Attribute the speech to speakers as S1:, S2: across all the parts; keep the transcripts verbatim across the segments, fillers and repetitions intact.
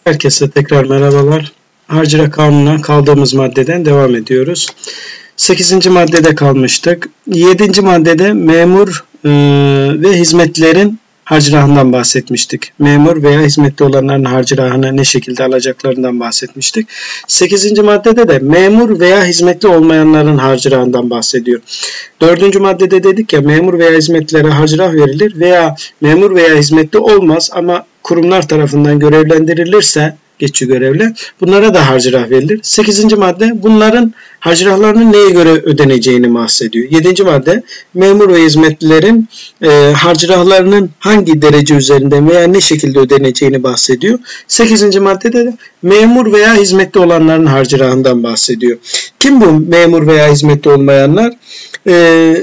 S1: Herkese tekrar merhabalar. Harcırah Kanunu'na kaldığımız maddeden devam ediyoruz. sekizinci maddede kalmıştık. yedinci maddede memur e, ve hizmetlerin harcırahından bahsetmiştik. Memur veya hizmetli olanların harcırahını ne şekilde alacaklarından bahsetmiştik. sekizinci maddede de memur veya hizmetli olmayanların harcırahından bahsediyor. dördüncü maddede dedik ya, memur veya hizmetlilere harcırah verilir veya memur veya hizmetli olmaz ama kurumlar tarafından görevlendirilirse geçici görevle bunlara da harcırah verilir. sekizinci madde bunların harcırahlarının neye göre ödeneceğini bahsediyor. yedinci madde memur ve hizmetlilerin e, harcırahlarının hangi derece üzerinde veya ne şekilde ödeneceğini bahsediyor. sekizinci maddede de memur veya hizmetli olanların harcırahından bahsediyor. Kim bu memur veya hizmetli olmayanlar? E,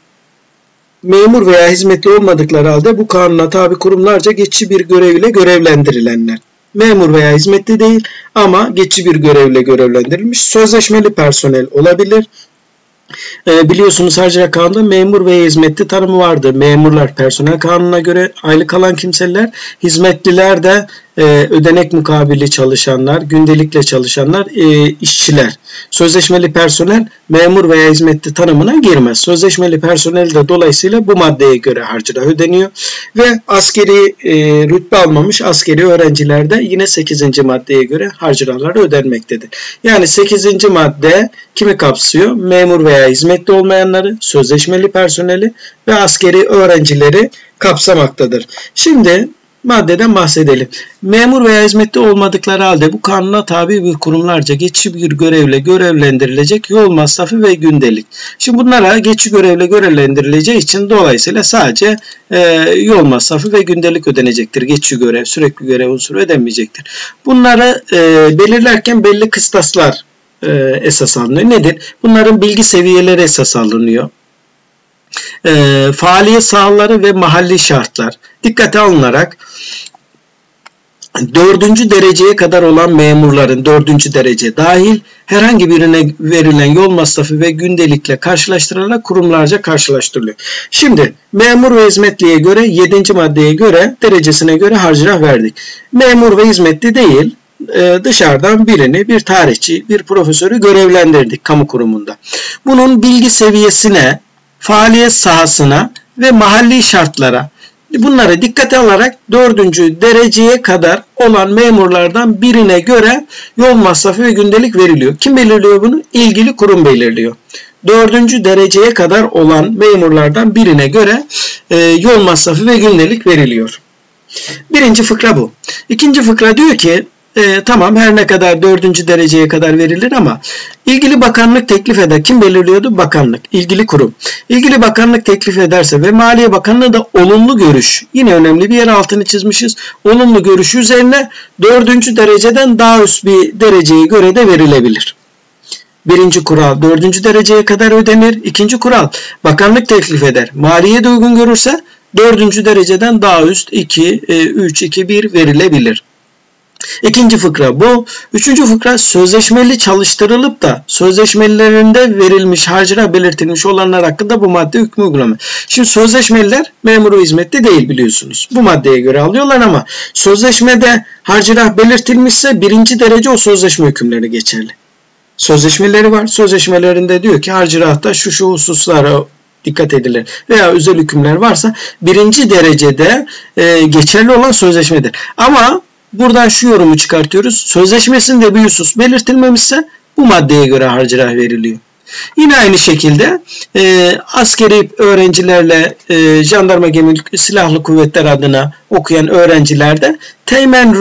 S1: memur veya hizmetli olmadıkları halde bu kanuna tabi kurumlarca geçici bir görev ile görevlendirilenler. Memur veya hizmetli değil ama geçici bir görevle görevlendirilmiş. Sözleşmeli personel olabilir. E, biliyorsunuz Harcırah Kanunu'nda memur veya hizmetli tanımı vardır. Memurlar personel kanununa göre aylık alan kimseler, hizmetliler de e, ödenek mukabili çalışanlar, gündelikle çalışanlar, e, işçiler. Sözleşmeli personel memur veya hizmetli tanımına girmez. Sözleşmeli personel de dolayısıyla bu maddeye göre harcırah ödeniyor. Ve askeri e, rütbe almamış askeri öğrenciler de yine sekizinci maddeye göre harcırahları ödenmektedir. Yani sekizinci madde kimi kapsıyor? Memur veya hizmetli olmayanları, sözleşmeli personeli ve askeri öğrencileri kapsamaktadır. Şimdi maddeden bahsedelim. Memur veya hizmetli olmadıkları halde bu kanuna tabi bir kurumlarca geçici bir görevle görevlendirilecek yol masrafı ve gündelik. Şimdi bunlara geçici görevle görevlendirileceği için dolayısıyla sadece e, yol masrafı ve gündelik ödenecektir. Geçici görev, sürekli görev unsuru ödenmeyecektir. Bunları e, belirlerken belli kıstaslar e, esas alınıyor. Nedir? Bunların bilgi seviyeleri esas alınıyor. E, faaliyet sahaları ve mahalli şartlar dikkate alınarak dördüncü dereceye kadar olan memurların dördüncü derece dahil herhangi birine verilen yol masrafı ve gündelikle karşılaştırılarak kurumlarca karşılaştırılıyor. Şimdi memur ve hizmetliye göre yedinci maddeye göre derecesine göre harcırah verdik. Memur ve hizmetli değil, dışarıdan birini, bir tarihçi, bir profesörü görevlendirdik kamu kurumunda. Bunun bilgi seviyesine, faaliyet sahasına ve mahalli şartlara, bunları dikkate alarak dördüncü dereceye kadar olan memurlardan birine göre yol masrafı ve gündelik veriliyor. Kim belirliyor bunu? İlgili kurum belirliyor. Dördüncü dereceye kadar olan memurlardan birine göre e, yol masrafı ve gündelik veriliyor. Birinci fıkra bu. İkinci fıkra diyor ki E, tamam her ne kadar dördüncü dereceye kadar verilir ama ilgili bakanlık teklif eder. Kim belirliyordu? Bakanlık. İlgili kurum. İlgili bakanlık teklif ederse ve Maliye Bakanlığı da olumlu görüş. Yine önemli bir yer altını çizmişiz. Olumlu görüş üzerine dördüncü dereceden daha üst bir dereceye göre de verilebilir. Birinci kural dördüncü dereceye kadar ödenir. İkinci kural bakanlık teklif eder. Maliye de uygun görürse dördüncü dereceden daha üst iki, üç, iki, bir verilebilir. İkinci fıkra bu. Üçüncü fıkra sözleşmeli çalıştırılıp da sözleşmelerinde verilmiş harcırah belirtilmiş olanlar hakkında bu madde hükmü uygulama. Şimdi sözleşmeliler memur ve hizmetli değil biliyorsunuz. Bu maddeye göre alıyorlar ama sözleşmede harcırah belirtilmişse birinci derece o sözleşme hükümleri geçerli. Sözleşmeleri var. Sözleşmelerinde diyor ki harcırahta şu şu hususlara dikkat edilir veya özel hükümler varsa birinci derecede e, geçerli olan sözleşmedir. Ama buradan şu yorumu çıkartıyoruz. Sözleşmesinde bir husus belirtilmemişse bu maddeye göre harcırah veriliyor. Yine aynı şekilde e, askeri öğrencilerle e, jandarma gemilik silahlı kuvvetler adına okuyan öğrencilerde teğmen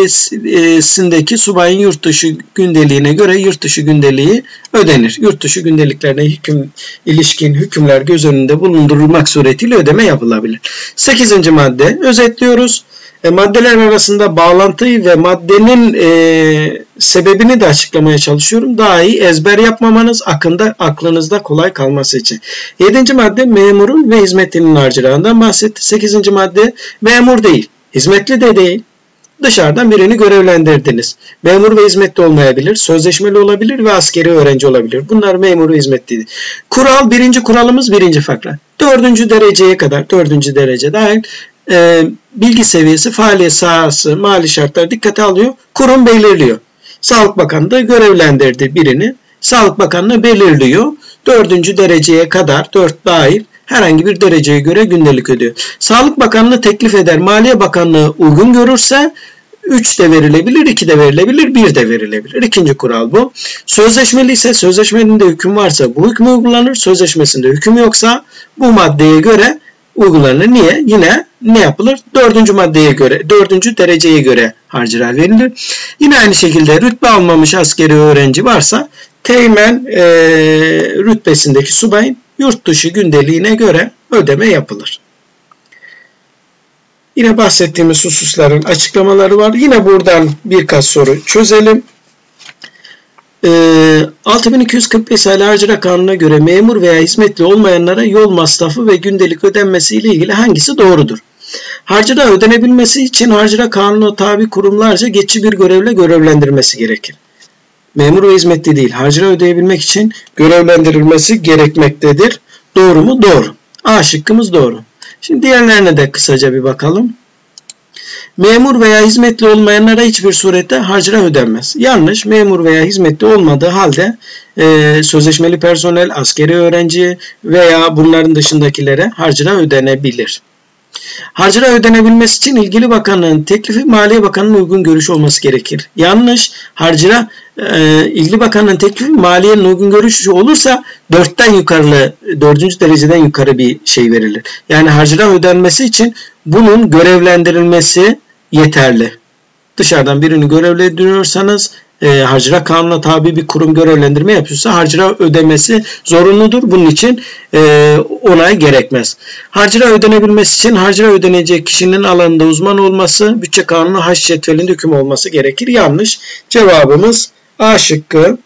S1: rütbesindeki subayın yurt dışı gündeliğine göre yurt dışı gündeliği ödenir. Yurt dışı gündeliklerine hüküm, ilişkin hükümler göz önünde bulundurulmak suretiyle ödeme yapılabilir. sekizinci madde özetliyoruz. E, maddeler arasında bağlantıyı ve maddenin e, sebebini de açıklamaya çalışıyorum. Daha iyi ezber yapmamanız, akında, aklınızda kolay kalması için. yedinci madde memurun ve hizmetlinin harcırahından bahsetti. sekizinci madde memur değil, hizmetli de değil. Dışarıdan birini görevlendirdiniz. Memur ve hizmetli olmayabilir, sözleşmeli olabilir ve askeri öğrenci olabilir. Bunlar memur ve hizmetliydi. Kural, birinci kuralımız birinci fıkra. Dördüncü dereceye kadar, dördüncü derece dahil e, bilgi seviyesi, faaliyet sahası, mali şartlar dikkate alıyor. Kurum belirliyor. Sağlık Bakanlığı görevlendirdi birini. Sağlık Bakanlığı belirliyor. Dördüncü dereceye kadar, dört dahil herhangi bir dereceye göre gündelik ödüyor. Sağlık Bakanlığı teklif eder. Maliye Bakanlığı uygun görürse üç de verilebilir, iki de verilebilir, bir de verilebilir. İkinci kural bu. Sözleşmeli ise sözleşmenin hüküm varsa bu hüküm uygulanır. Sözleşmesinde hüküm yoksa bu maddeye göre uygulanır. Niye? Yine ne yapılır? Dördüncü maddeye göre, dördüncü dereceye göre harcırah verilir. Yine aynı şekilde rütbe almamış askeri öğrenci varsa teğmen e, rütbesindeki subayın yurt dışı gündeliğine göre ödeme yapılır. Yine bahsettiğimiz hususların açıklamaları var. Yine buradan birkaç soru çözelim. altı bin iki yüz kırk beş sayılı Harcırah Kanunu'na göre memur veya hizmetli olmayanlara yol masrafı ve gündelik ödenmesi ile ilgili hangisi doğrudur? Harcırah ödenebilmesi için Harcırah Kanunu'na tabi kurumlarca geçici bir görevle görevlendirmesi gerekir. Memur ve hizmetli değil, harcırah ödeyebilmek için görevlendirilmesi gerekmektedir. Doğru mu? Doğru. A şıkkımız doğru. Şimdi diğerlerine de kısaca bir bakalım. Memur veya hizmetli olmayanlara hiçbir surette harcırah ödenmez. Yanlış. Memur veya hizmetli olmadığı halde e, sözleşmeli personel, askeri öğrenci veya bunların dışındakilere harcırah ödenebilir. Harcırah ödenebilmesi için ilgili bakanlığın teklifi Maliye Bakanı'nın uygun görüşü olması gerekir. Yanlış. Harcırah e, ilgili bakanlığın teklifi Maliye'nin uygun görüşü olursa dörtten yukarı, dördüncü dereceden yukarı bir şey verilir. Yani harcırah ödenmesi için bunun görevlendirilmesi yeterli. Dışarıdan birini görevlendiriyorsanız e, Harcırah Kanunu'na tabi bir kurum görevlendirme yapıyorsa harcırah ödemesi zorunludur. Bunun için e, onay gerekmez. Harcırah ödenebilmesi için harcırah ödenecek kişinin alanında uzman olması, bütçe kanunu haç cetvelinde hüküm olması gerekir. Yanlış. Cevabımız A şıkkı.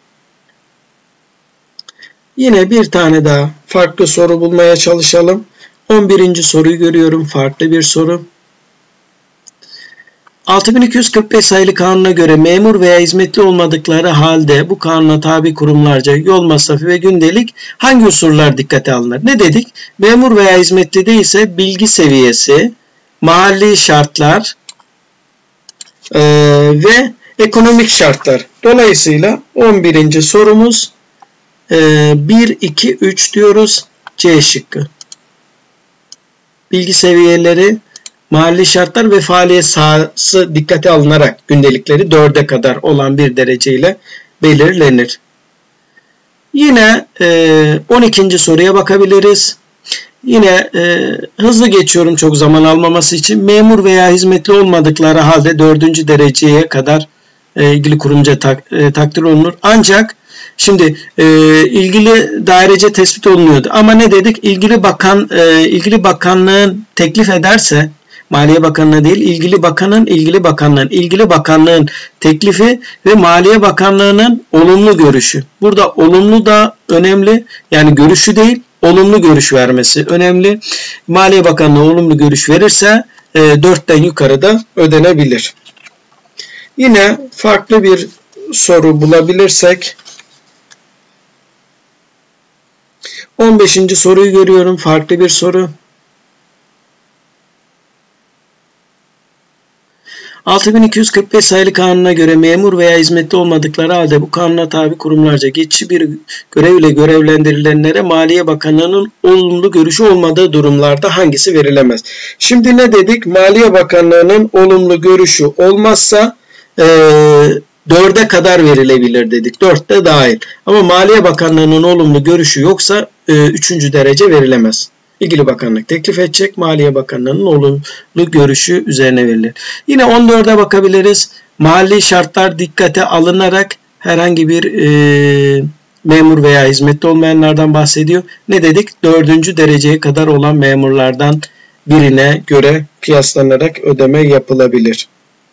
S1: Yine bir tane daha farklı soru bulmaya çalışalım. on birinci soruyu görüyorum. Farklı bir soru. altı bin iki yüz kırk beş sayılı kanuna göre memur veya hizmetli olmadıkları halde bu kanuna tabi kurumlarca yol masrafı ve gündelik hangi unsurlar dikkate alınır? Ne dedik? Memur veya hizmetli değilse bilgi seviyesi, mahalli şartlar e, ve ekonomik şartlar. Dolayısıyla on birinci sorumuz e, bir, iki, üç diyoruz. C şıkkı. Bilgi seviyeleri, mahalli şartlar ve faaliyet sahası dikkate alınarak gündelikleri dörde kadar olan bir dereceyle belirlenir. Yine e, on ikinci soruya bakabiliriz. Yine e, hızlı geçiyorum çok zaman almaması için. Memur veya hizmetli olmadıkları halde dördüncü dereceye kadar e, ilgili kurumca tak, e, takdir olunur. Ancak şimdi e, ilgili dairece tespit olunuyordu. Ama ne dedik? İlgili bakan e, ilgili bakanlığın teklif ederse, Maliye Bakanlığı değil, ilgili bakanın, ilgili bakanlığın, ilgili bakanlığın teklifi ve Maliye Bakanlığı'nın olumlu görüşü. Burada olumlu da önemli. Yani görüşü değil, olumlu görüş vermesi önemli. Maliye Bakanlığı olumlu görüş verirse e, dörtten yukarıda ödenebilir. Yine farklı bir soru bulabilirsek on beşinci soruyu görüyorum. Farklı bir soru. altı bin iki yüz kırk beş sayılı kanuna göre memur veya hizmetli olmadıkları halde bu kanuna tabi kurumlarca geçici bir görevle görevlendirilenlere Maliye Bakanlığı'nın olumlu görüşü olmadığı durumlarda hangisi verilemez? Şimdi ne dedik? Maliye Bakanlığı'nın olumlu görüşü olmazsa e, dörde kadar verilebilir dedik. dörtte dahil. Ama Maliye Bakanlığı'nın olumlu görüşü yoksa e, üçüncü derece verilemez. İlgili bakanlık teklif edecek. Maliye Bakanlığı'nın olumlu görüşü üzerine verilir. Yine on dörde bakabiliriz. Mahalli şartlar dikkate alınarak herhangi bir e, memur veya hizmetli olmayanlardan bahsediyor. Ne dedik? Dördüncü dereceye kadar olan memurlardan birine göre kıyaslanarak ödeme yapılabilir.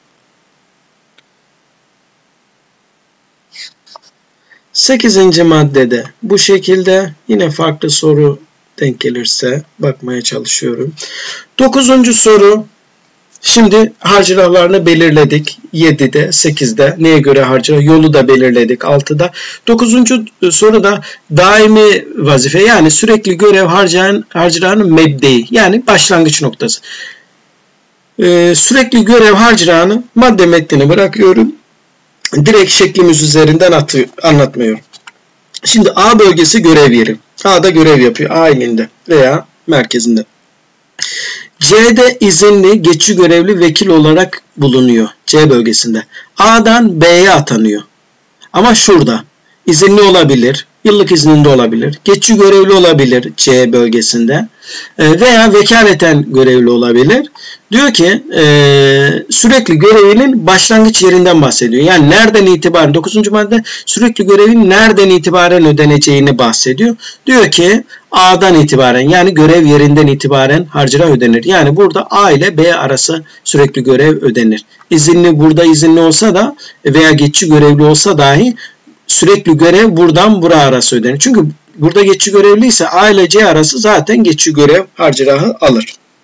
S1: sekizinci maddede bu şekilde yine farklı soru denk gelirse bakmaya çalışıyorum. dokuzuncu soru. Şimdi harcırahlarını belirledik. yedide, sekizde. Neye göre harcırah? Yolu da belirledik. altıda. dokuzuncu soruda daimi vazife yani sürekli görev harcayan harcırahının mebdeyi yani başlangıç noktası. Ee, sürekli görev harcırağını madde metnine bırakıyorum. Direkt şeklimiz üzerinden atıyor, anlatmıyorum. Şimdi A bölgesi görev yeri. A'da görev yapıyor. A ilinde veya merkezinde. C'de izinli, geçici görevli vekil olarak bulunuyor. C bölgesinde. A'dan B'ye atanıyor. Ama şurada. İzinli olabilir. Yıllık izninde olabilir. Geçici görevli olabilir C bölgesinde. Veya vekaleten görevli olabilir. Diyor ki e, sürekli görevinin başlangıç yerinden bahsediyor. Yani nereden itibaren, dokuzuncu madde sürekli görevin nereden itibaren ödeneceğini bahsediyor. Diyor ki A'dan itibaren, yani görev yerinden itibaren harcırah ödenir. Yani burada A ile B arası sürekli görev ödenir. İzinli, burada izinli olsa da veya geçici görevli olsa dahi sürekli görev buradan buraya arası ödenir. Çünkü burada geçici görevli ise A ile C arası zaten geçici görev harcırahı alır.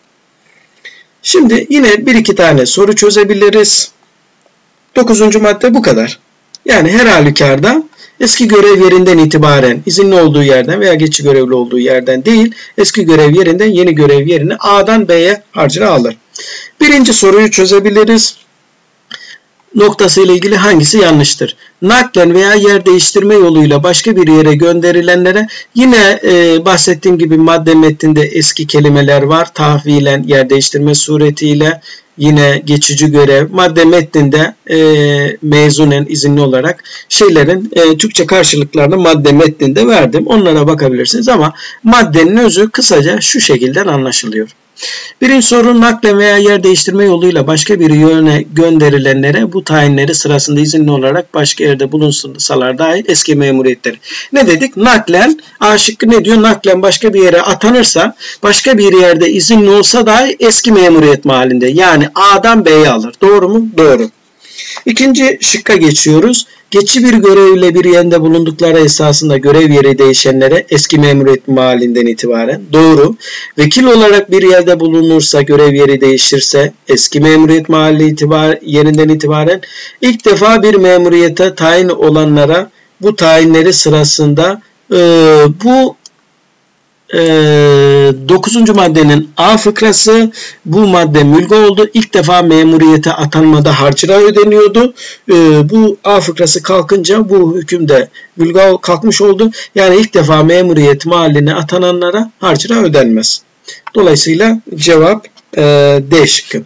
S1: Şimdi yine bir iki tane soru çözebiliriz. Dokuzuncu madde bu kadar. Yani her halükarda eski görev yerinden itibaren, izinli olduğu yerden veya geçici görevli olduğu yerden değil, eski görev yerinden yeni görev yerine A'dan B'ye harcırah alır. Birinci soruyu çözebiliriz. Noktası ile ilgili hangisi yanlıştır? Naklen veya yer değiştirme yoluyla başka bir yere gönderilenlere, yine e, bahsettiğim gibi madde metninde eski kelimeler var. Tahvilen, yer değiştirme suretiyle, yine geçici görev. Madde metninde e, mezunen, izinli olarak şeylerin e, Türkçe karşılıklarını madde metninde verdim. Onlara bakabilirsiniz ama maddenin özü kısaca şu şekilde anlaşılıyor. Birinci soru, naklen veya yer değiştirme yoluyla başka bir yöne gönderilenlere bu tayinleri sırasında izinli olarak başka yerde bulunsalar dahi eski memuriyetleri. Ne dedik? Naklen, A şıkkı ne diyor? Naklen başka bir yere atanırsa, başka bir yerde izinli olsa dahi eski memuriyet mahallinde. Yani A'dan B'ye alır. Doğru mu? Doğru. İkinci şıkka geçiyoruz. Geçici bir görevle bir yerinde bulundukları esasında görev yeri değişenlere eski memuriyet mahallinden itibaren. Doğru. Vekil olarak bir yerde bulunursa, görev yeri değişirse eski memuriyet mahalli itibar, yerinden itibaren ilk defa bir memuriyete tayin olanlara bu tayinleri sırasında e, bu e, dokuzuncu maddenin A fıkrası, bu madde mülga oldu. İlk defa memuriyete atanmada harcırah ödeniyordu. E, bu A fıkrası kalkınca bu hükümde mülga kalkmış oldu. Yani ilk defa memuriyet mahalline atananlara harcırah ödenmez. Dolayısıyla cevap e, D şıkkı.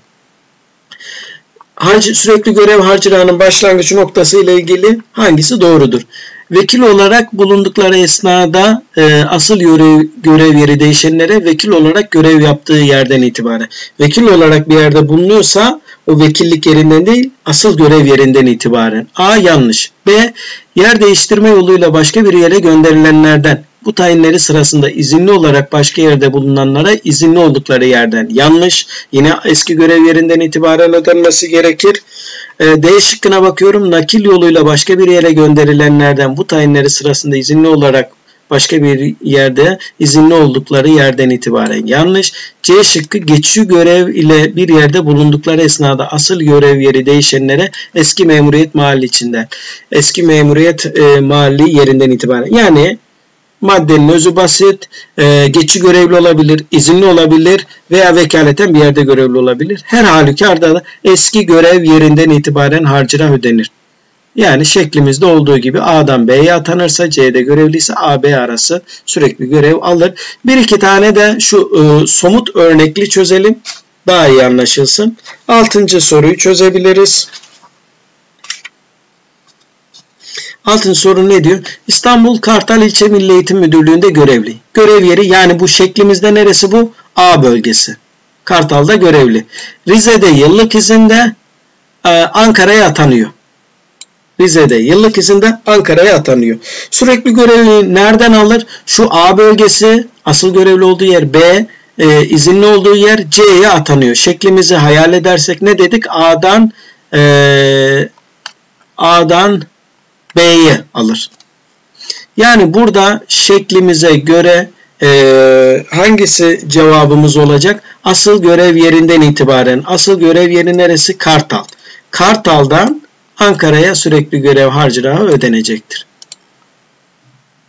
S1: Harc, sürekli görev harcırahının başlangıç noktası ile ilgili hangisi doğrudur? Vekil olarak bulundukları esnada e, asıl görev, görev yeri değişenlere vekil olarak görev yaptığı yerden itibaren. Vekil olarak bir yerde bulunuyorsa o vekillik yerinden değil, asıl görev yerinden itibaren. A yanlış. B, yer değiştirme yoluyla başka bir yere gönderilenlerden. Bu tayinleri sırasında izinli olarak başka yerde bulunanlara izinli oldukları yerden. Yanlış. Yine eski görev yerinden itibaren ödenmesi gerekir. D şıkkına bakıyorum. Nakil yoluyla başka bir yere gönderilenlerden bu tayinleri sırasında izinli olarak başka bir yerde izinli oldukları yerden itibaren. Yanlış. C şıkkı, geçici görev ile bir yerde bulundukları esnada asıl görev yeri değişenlere eski memuriyet mahalli içinden. Eski memuriyet e, mahalli yerinden itibaren. Yani maddenin özü basit, e, geçici görevli olabilir, izinli olabilir veya vekaleten bir yerde görevli olabilir. Her halükarda da eski görev yerinden itibaren harcırah ödenir. Yani şeklimizde olduğu gibi A'dan B'ye atanırsa, C'de görevliyse A B arası sürekli görev alır. Bir iki tane de şu e, somut örnekli çözelim. Daha iyi anlaşılsın. Altıncı soruyu çözebiliriz. Altıncı soru ne diyor? İstanbul Kartal İlçe Milli Eğitim Müdürlüğü'nde görevli. Görev yeri, yani bu şeklimizde neresi bu? A bölgesi. Kartal'da görevli. Rize'de yıllık izinde, Ankara'ya atanıyor. Rize'de yıllık izinde Ankara'ya atanıyor. Sürekli görevli nereden alır? Şu A bölgesi, asıl görevli olduğu yer, B e, izinli olduğu yer, C'ye atanıyor. Şeklimizi hayal edersek ne dedik? A'dan e, A'dan B'ye alır. Yani burada şeklimize göre e, hangisi cevabımız olacak? Asıl görev yerinden itibaren. Asıl görev yeri neresi? Kartal. Kartal'dan Ankara'ya sürekli görev harcırahı ödenecektir.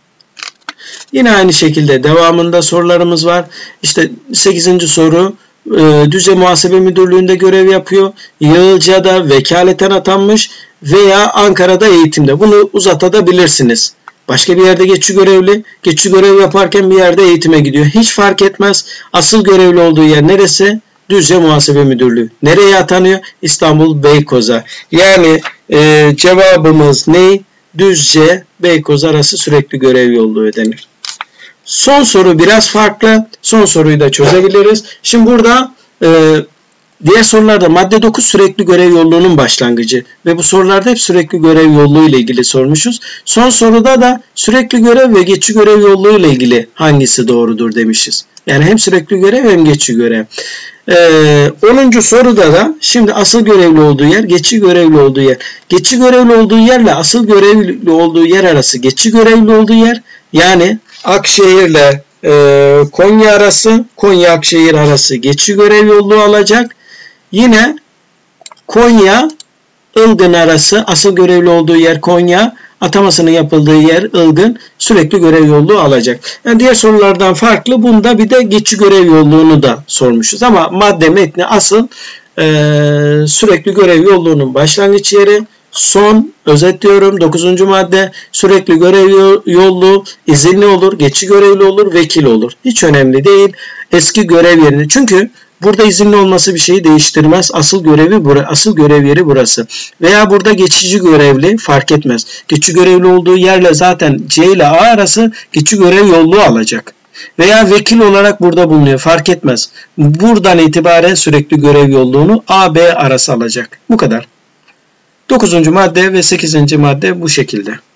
S1: Yine aynı şekilde devamında sorularımız var. İşte sekizinci soru, e, Düzce Muhasebe Müdürlüğü'nde görev yapıyor. Yığılca'da vekaleten atanmış veya Ankara'da eğitimde. Bunu uzatabilirsiniz. Başka bir yerde geçici görevli, geçici görev yaparken bir yerde eğitime gidiyor. Hiç fark etmez. Asıl görevli olduğu yer neresi? Düzce Muhasebe Müdürlüğü. Nereye atanıyor? İstanbul Beykoz'a. Yani e, cevabımız ne? Düzce Beykoz arası sürekli görev yolluğu denir. Son soru biraz farklı. Son soruyu da çözebiliriz. Şimdi burada e, diğer sorularda madde dokuz sürekli görev yolluğunun başlangıcı ve bu sorularda hep sürekli görev yolluğu ile ilgili sormuşuz. Son soruda da sürekli görev ve geçici görev yolluğu ile ilgili hangisi doğrudur demişiz. Yani hem sürekli görev hem geçici görev. Ee, onuncu soruda da şimdi asıl görevli olduğu yer, geçici görevli olduğu yer. Geçici görevli olduğu yerle asıl görevli olduğu yer arası geçici görevli olduğu yer. Yani Akşehir'le e, Konya arası, Konya-Akşehir arası geçici görev yolluğu alacak. Yine Konya-Ilgın arası asıl görevli olduğu yer Konya, atamasının yapıldığı yer Ilgın, sürekli görev yolluğu alacak. Yani diğer sorulardan farklı. Bunda bir de geçici görev yolluğunu da sormuşuz. Ama madde metni asıl e, sürekli görev yolluğunun başlangıç yeri. Son özetliyorum. dokuzuncu madde sürekli görev yolluğu izinli olur, geçici görevli olur, vekil olur. Hiç önemli değil. Eski görev yerini. Çünkü burada izinli olması bir şeyi değiştirmez. Asıl görevi asıl görev yeri burası. Veya burada geçici görevli fark etmez. Geçici görevli olduğu yerle zaten C ile A arası geçici görev yolluğu alacak. Veya vekil olarak burada bulunuyor. Fark etmez. Buradan itibaren sürekli görev yolluğunu A B arası alacak. Bu kadar. dokuzuncu madde ve sekizinci madde bu şekilde.